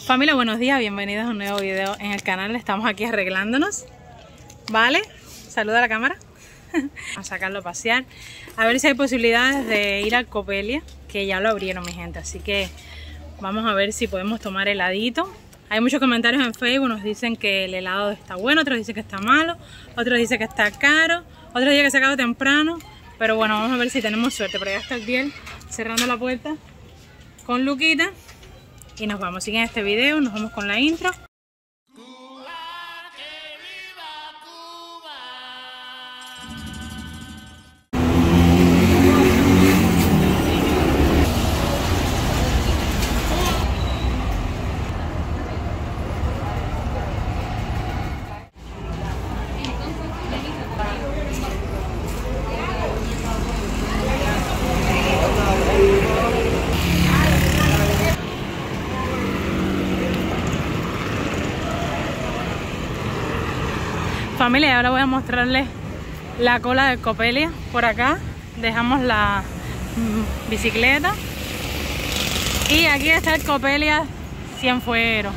Familia, buenos días, bienvenidos a un nuevo video en el canal. Estamos aquí arreglándonos, ¿vale? Saluda a la cámara. A sacarlo a pasear, a ver si hay posibilidades de ir al Copelia, que ya lo abrieron, mi gente, así que vamos a ver si podemos tomar heladito. Hay muchos comentarios en Facebook, nos dicen que el helado está bueno, otros dicen que está malo, otros dicen que está caro, otros dicen que se acaba temprano, pero bueno, vamos a ver si tenemos suerte. Pero ya está el Diel cerrando la puerta con Luquita y nos vamos. Siguen este video, nos vamos con la intro. Familia, ahora voy a mostrarles la cola del Copelia. Por acá dejamos la bicicleta y aquí está el Copelia Cienfuegos.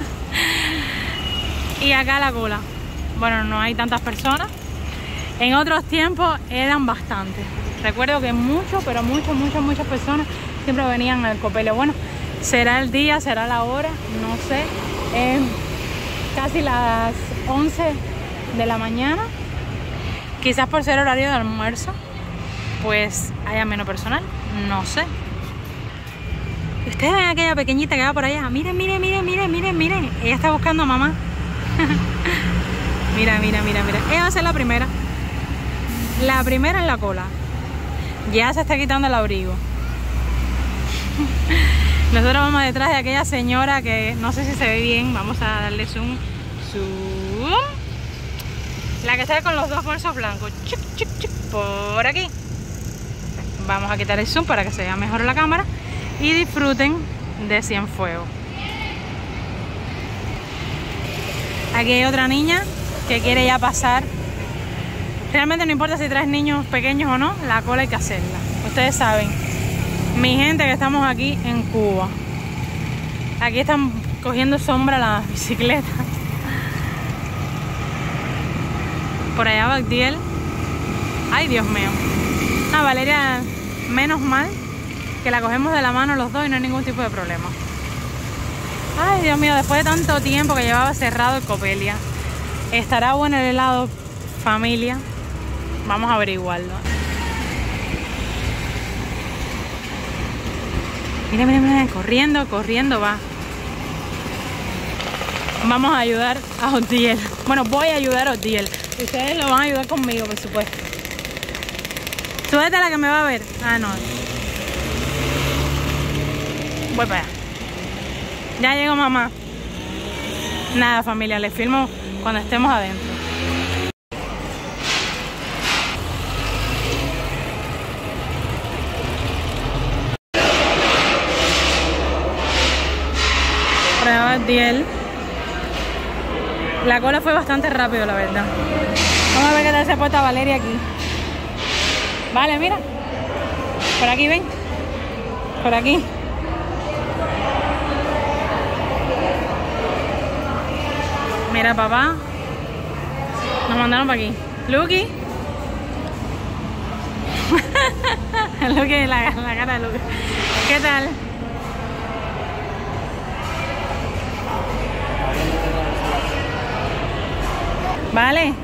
Y acá la cola. Bueno, no hay tantas personas. En otros tiempos eran bastantes. Recuerdo que muchas personas siempre venían al Copelia. Bueno, será el día, será la hora, no sé. Casi las 11 de la mañana, quizás por ser horario de almuerzo pues haya menos personal, no sé. Ustedes ven a aquella pequeñita que va por allá, miren, ella está buscando a mamá. mira, ella va a ser la primera en la cola, ya se está quitando el abrigo. Nosotros vamos detrás de aquella señora que no sé si se ve bien, vamos a darle zoom. La que está con los dos bolsos blancos. Por aquí. Vamos a quitar el zoom para que se vea mejor la cámara. Y disfruten de Cienfuegos. Aquí hay otra niña que quiere ya pasar. Realmente no importa si traes niños pequeños o no, la cola hay que hacerla. Ustedes saben, mi gente, que estamos aquí en Cuba. Aquí están cogiendo sombra las bicicletas. Por allá va Diel. Ay, Dios mío. Valeria, menos mal que la cogemos de la mano los dos y no hay ningún tipo de problema. Ay, Dios mío, después de tanto tiempo que llevaba cerrado el Copelia. ¿Estará bueno el helado, familia? Vamos a averiguarlo. Miren, corriendo va. Vamos a ayudar a Odiel. Bueno, voy a ayudar a Odiel. Ustedes lo van a ayudar conmigo, por supuesto. Súbete a la que me va a ver. Ah, no. Voy para allá. Ya llegó mamá. Nada, familia, les filmo cuando estemos adentro. Por allá va Diel. La cola fue bastante rápido, la verdad. Vamos a ver qué tal se porta Valeria aquí. Vale, mira. Por aquí, ven. Por aquí. Mira, papá. Nos mandaron para aquí. Luqui. Luqui, la cara de Luqui. ¿Qué tal? Vale.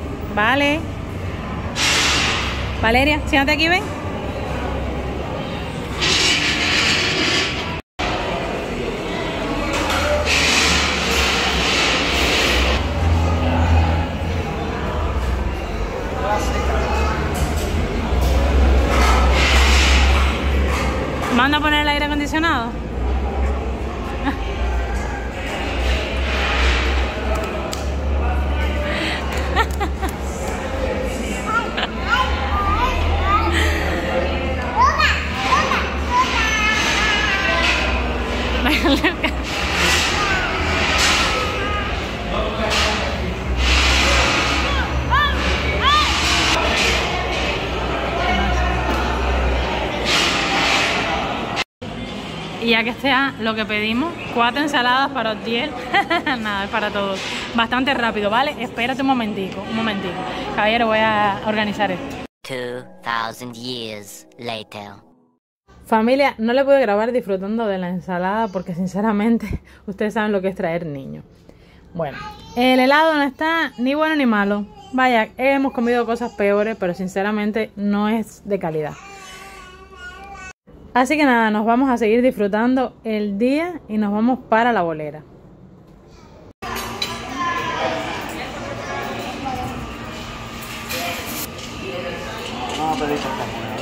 Valeria, siéntate aquí, ven. ¿Manda a poner el aire acondicionado? Y ya que está lo que pedimos, 4 ensaladas para Otiel. Nada, es para todos. Bastante rápido, ¿vale? Espérate un momentico, Caballero, voy a organizar esto. 2000 years later. Familia, no le pude grabar disfrutando de la ensalada porque sinceramente ustedes saben lo que es traer niños. Bueno, el helado no está ni bueno ni malo. Vaya, hemos comido cosas peores, pero sinceramente no es de calidad. Así que nada, nos vamos a seguir disfrutando el día y nos vamos para La Bolera. Vamos a pedir cosas buenas,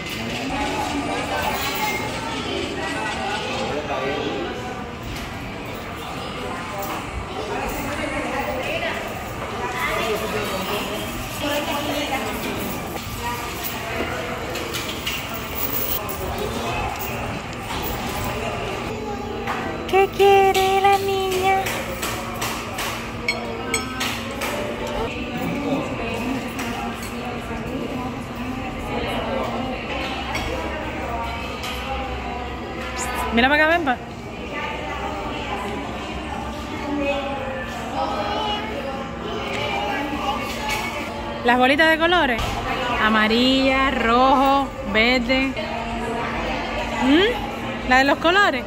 ¿Qué quiere la niña? Mira para acá, ven pa. Las bolitas de colores. Amarilla, rojo, verde. La de los colores.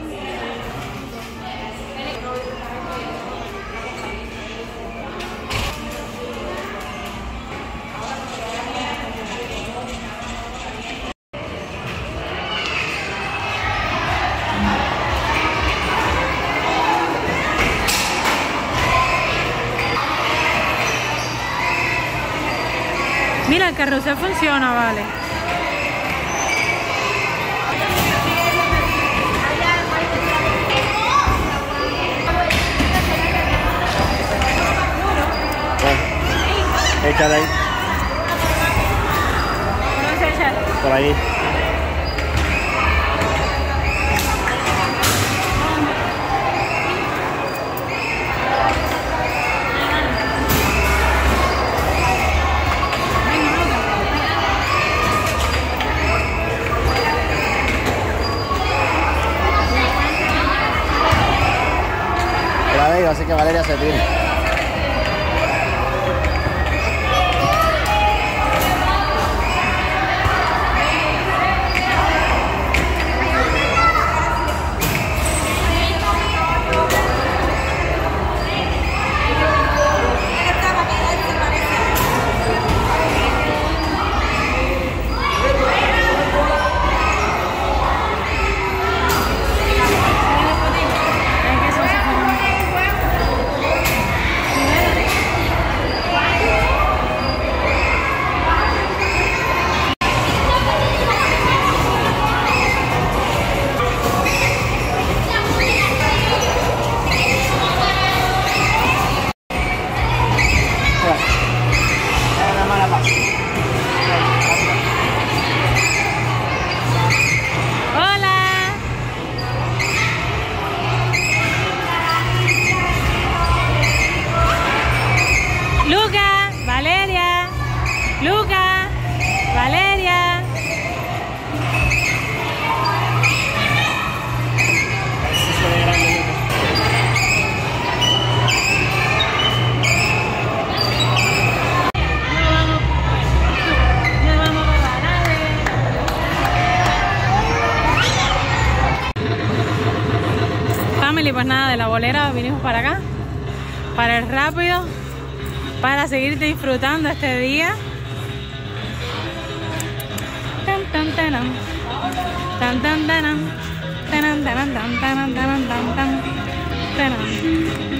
Mira, el carrusel funciona, vale. Échale ahí. ¿Dónde se echa? Por ahí. Así que Valeria se tire. Luca, Valeria. Family, pues nada, de La Bolera vinimos para acá, para el rápido, para seguir disfrutando este día. Tan tan tan tan tan tan tan tan tan tan tan tan tan tan.